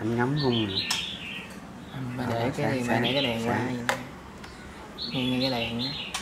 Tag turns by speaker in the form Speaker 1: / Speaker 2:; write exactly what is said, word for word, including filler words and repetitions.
Speaker 1: anh ngắm không mà.
Speaker 2: Mà để cái này, mà để cái đèn qua nghe nghe cái đèn.